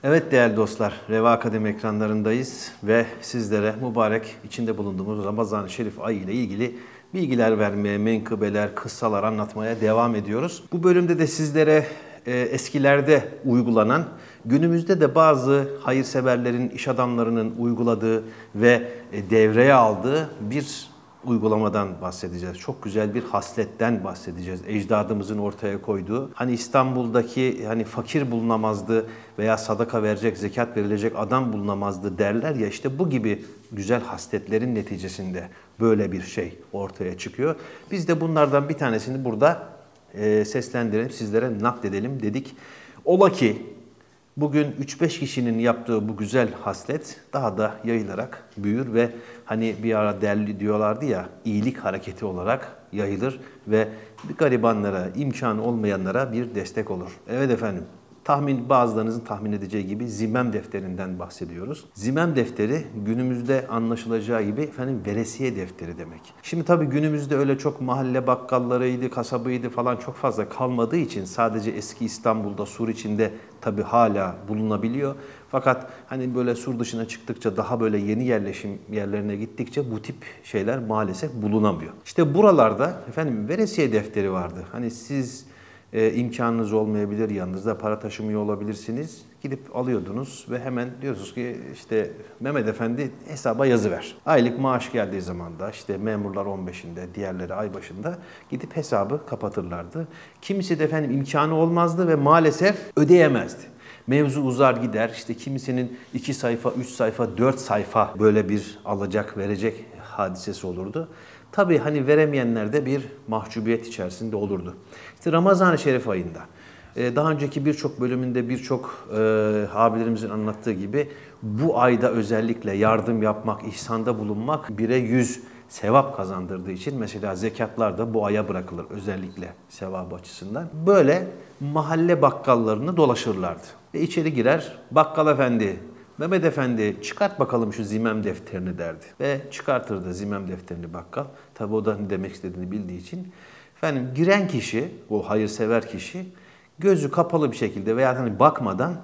Evet değerli dostlar, Reva Akademi ekranlarındayız ve sizlere mübarek içinde bulunduğumuz Ramazan-ı Şerif ayı ile ilgili bilgiler vermeye, menkıbeler, kıssalar anlatmaya devam ediyoruz. Bu bölümde de sizlere eskilerde uygulanan, günümüzde de bazı hayırseverlerin, iş adamlarının uyguladığı ve devreye aldığı bir uygulamadan bahsedeceğiz. Çok güzel bir hasletten bahsedeceğiz. Ecdadımızın ortaya koyduğu. Hani İstanbul'daki fakir bulunamazdı veya sadaka verecek, zekat verilecek adam bulunamazdı derler ya, işte bu gibi güzel hasletlerin neticesinde böyle bir şey ortaya çıkıyor. Biz de bunlardan bir tanesini burada seslendirelim, sizlere nakledelim dedik. Ola ki bugün 3-5 kişinin yaptığı bu güzel haslet daha da yayılarak büyür ve hani bir ara derli diyorlardı ya, iyilik hareketi olarak yayılır ve garibanlara, imkanı olmayanlara bir destek olur. Evet efendim, bazılarınızın tahmin edeceği gibi Zimem defterinden bahsediyoruz. Zimem defteri günümüzde anlaşılacağı gibi veresiye defteri demek. Şimdi tabii günümüzde öyle çok mahalle bakkallarıydı, kasabıydı falan çok fazla kalmadığı için sadece eski İstanbul'da, Sur içinde tabii hala bulunabiliyor. Fakat hani böyle Sur dışına çıktıkça, daha böyle yeni yerleşim yerlerine gittikçe bu tip şeyler maalesef bulunamıyor. İşte buralarda veresiye defteri vardı. Hani siz imkanınız olmayabilir, yanınızda para taşımıyor olabilirsiniz. Gidip alıyordunuz ve hemen diyorsunuz ki işte Mehmet Efendi hesaba yazıver. Aylık maaş geldiği zaman da işte memurlar 15'inde, diğerleri ay başında gidip hesabı kapatırlardı. Kimisi de imkanı olmazdı ve maalesef ödeyemezdi. Mevzu uzar gider. İşte kimisinin 2 sayfa, 3 sayfa, 4 sayfa böyle bir alacak verecek hadisesi olurdu. Tabii veremeyenler de bir mahcubiyet içerisinde olurdu. İşte Ramazan-ı Şerif ayında daha önceki birçok bölümünde birçok abilerimizin anlattığı gibi bu ayda özellikle yardım yapmak, ihsanda bulunmak 1'e 100 sevap kazandırdığı için mesela zekatlar da bu aya bırakılır özellikle sevabı açısından. Böyle mahalle bakkallarını dolaşırlardı. Ve içeri girer, bakkal efendi, Mehmet Efendi çıkart bakalım şu zimem defterini derdi. Ve çıkartırdı zimem defterini bakkal. Tabi o da ne demek istediğini bildiği için. Giren kişi, o hayırsever kişi gözü kapalı bir şekilde veya bakmadan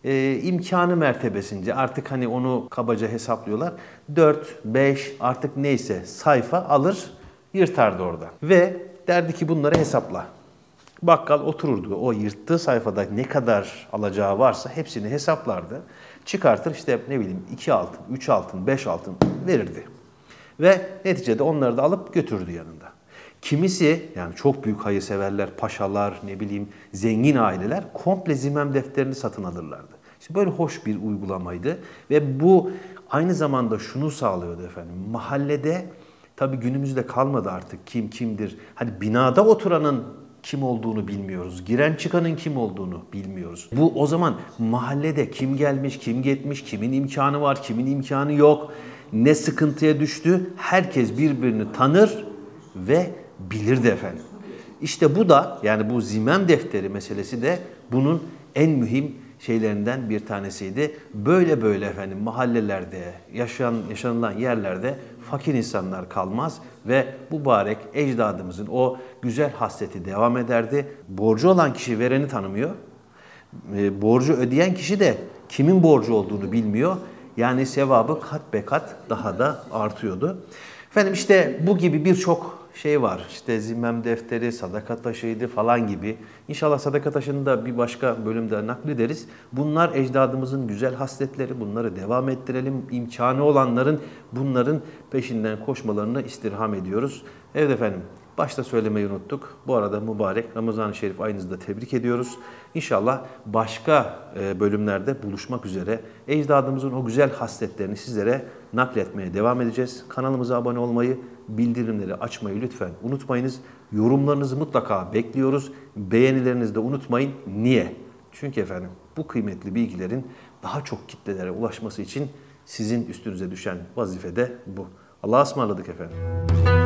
imkanı mertebesince artık onu kabaca hesaplıyorlar. 4, 5 artık neyse sayfa alır yırtardı oradan. Ve derdi ki bunları hesapla. Bakkal otururdu. O yırttığı sayfada ne kadar alacağı varsa hepsini hesaplardı. Çıkartır 2 altın, 3 altın, 5 altın verirdi. Ve neticede onları da alıp götürdü yanında. Kimisi çok büyük hayırseverler, paşalar, zengin aileler komple zimem defterini satın alırlardı. İşte böyle hoş bir uygulamaydı ve bu aynı zamanda şunu sağlıyordu efendim. Mahallede tabii günümüzde kalmadı artık kim kimdir. Binada oturanın kim olduğunu bilmiyoruz. Giren çıkanın kim olduğunu bilmiyoruz. Bu o zaman mahallede kim gelmiş, kim gitmiş, kimin imkanı var, kimin imkanı yok, ne sıkıntıya düştü. Herkes birbirini tanır ve bilirdi efendim. İşte bu da bu zimem defteri meselesi de bunun en mühim şeylerinden bir tanesiydi. Böyle mahallelerde, yaşanılan yerlerde fakir insanlar kalmaz ve mübarek ecdadımızın o güzel hasleti devam ederdi. Borcu olan kişi vereni tanımıyor. Borcu ödeyen kişi de kimin borcu olduğunu bilmiyor. Yani sevabı kat be kat daha da artıyordu. İşte bu gibi birçok şey var. İşte zimmem defteri, sadaka taşıydı falan gibi. İnşallah sadaka taşını da bir başka bölümde naklederiz. Bunlar ecdadımızın güzel hasletleri. Bunları devam ettirelim. İmkanı olanların bunların peşinden koşmalarını istirham ediyoruz. Evet efendim, başta söylemeyi unuttuk. Bu arada mübarek Ramazan-ı Şerif ayınızı da tebrik ediyoruz. İnşallah başka bölümlerde buluşmak üzere. Ecdadımızın o güzel hasletlerini sizlere nakletmeye devam edeceğiz. Kanalımıza abone olmayı, bildirimleri açmayı lütfen unutmayınız. Yorumlarınızı mutlaka bekliyoruz. Beğenilerinizi de unutmayın. Niye? Çünkü efendim bu kıymetli bilgilerin daha çok kitlelere ulaşması için sizin üstünüze düşen vazife de bu. Allah'a ısmarladık efendim.